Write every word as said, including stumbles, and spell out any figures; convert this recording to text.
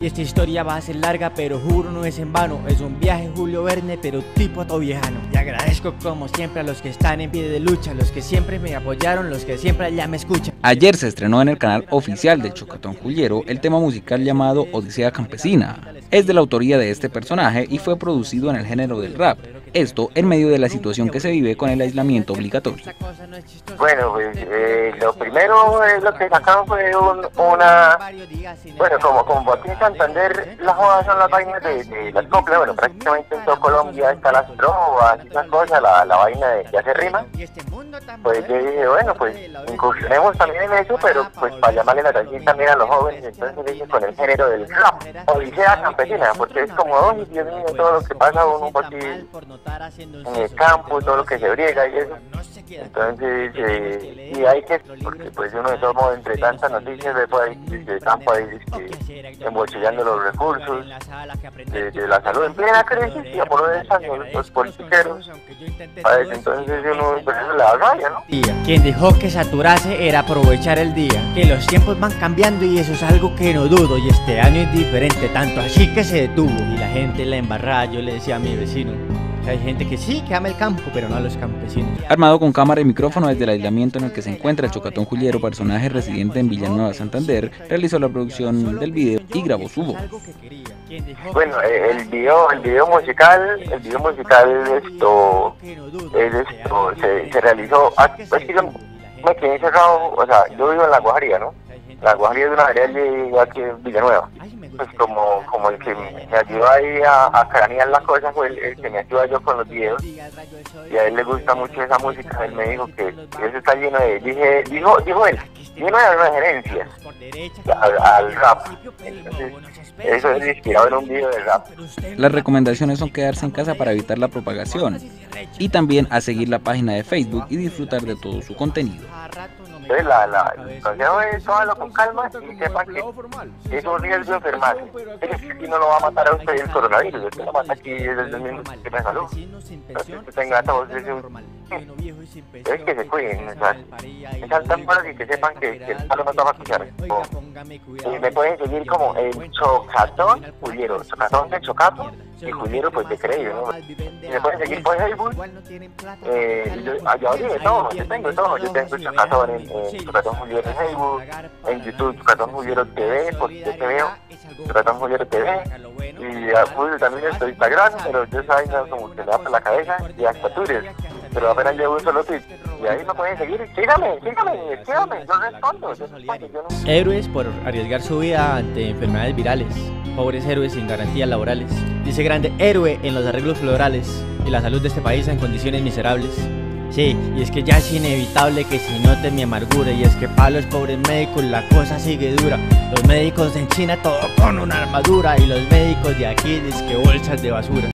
Y esta historia va a ser larga, pero juro no es en vano. Es un viaje Julio Verne, pero tipo todo viejano. Y agradezco como siempre a los que están en pie de lucha, los que siempre me apoyaron, los que siempre allá me escuchan. Ayer se estrenó en el canal oficial del Chocotón Juliero el tema musical llamado Odisea Campesina. Es de la autoría de este personaje y fue producido en el género del rap. Esto en medio de la situación que se vive con el aislamiento obligatorio. Bueno, pues eh, lo primero eh, lo que sacamos fue un, una... Bueno, como, como aquí en Santander las jodas son las vainas de, de las coplas, bueno, prácticamente en todo Colombia está las trovas, esas cosas, la, la vaina de que hace rima. Pues yo dije, bueno, pues incursionemos también en eso, pero pues para llamarle la atención también a los jóvenes, entonces dije con el género del rap, Odisea Campesina, porque es como, oh, Dios mío, todo lo que pasa uno por aquí en el campo, todo lo que se briega y eso. Entonces, eh, y hay que, porque pues uno de todos modos, entre tantas noticias, ve por ahí, de campo ahí, que embolsillando los recursos de, de la salud en plena crisis, y a por de esas, los, los politiqueros, ¿sabes? Entonces uno, pues eso le da rabia, ¿no? Quien dejó que saturase era aprovechar el día, que los tiempos van cambiando y eso es algo que no dudo, y este año es diferente, tanto así que se detuvo, y la gente la embarrada. Yo le decía a mi vecino, hay gente que sí, que ama el campo, pero no a los campesinos. Armado con cámara y micrófono desde el aislamiento en el que se encuentra el Chocotón Juliero, personaje residente en Villanueva, Santander, realizó la producción del video y grabó su voz. Bueno, el video, el video musical, el video musical esto, es esto, se, se realizó, es que yo me quedé encerrado, o sea, yo vivo en La Guajaría, ¿no? La Guajaría es una área de aquí en Villanueva. Pues como, como el que me ayudó ahí a, a cranear las cosas fue el, el que me ayuda yo con los videos, y a él le gusta mucho esa música. Él me dijo que, que eso está lleno de, dije, dijo, dijo él, lleno de referencias al, al rap. Entonces, eso es inspirado en un video de rap. Las recomendaciones son quedarse en casa para evitar la propagación y también a seguir la página de Facebook y disfrutar de todo su contenido. Entonces la, la, el consejo es tómalo con calma y sepa que es un riesgo de enfermarse. Es que aquí no lo va a matar a usted el coronavirus, usted lo mata aquí desde el mismo sistema de salud. Entonces que tenga todos esos... Es que se cuiden, o sea, esas tan buenas y que sepan que, que el palo no toma cuchara. Y me pueden seguir como el Chocatón Juliero, Chocatón de Chocato y Juliero pues de creído, ¿no? Y me pueden seguir por Facebook, eh, yo, yo abrí todo, yo tengo todo, yo tengo Chocatón en, en Chocatón Juliero en Facebook, en YouTube Chocatón Juliero T V, porque yo te veo, Chocatón Juliero T V, y pues, también estoy Instagram, pero yo esa vaina como que me da por la cabeza, y hasta Twitter, pero apenas llevo un solo tweet, y ahí me pueden seguir, sígame, sígame, sígame, yo respondo, yo respondo, yo no... Héroes por arriesgar su vida ante enfermedades virales, pobres héroes sin garantías laborales. Dice grande héroe en los arreglos florales y la salud de este país en condiciones miserables. Sí, y es que ya es inevitable que se note mi amargura, y es que para los pobres médicos la cosa sigue dura. Los médicos en China todo con una armadura, y los médicos de aquí dizque bolsas de basura.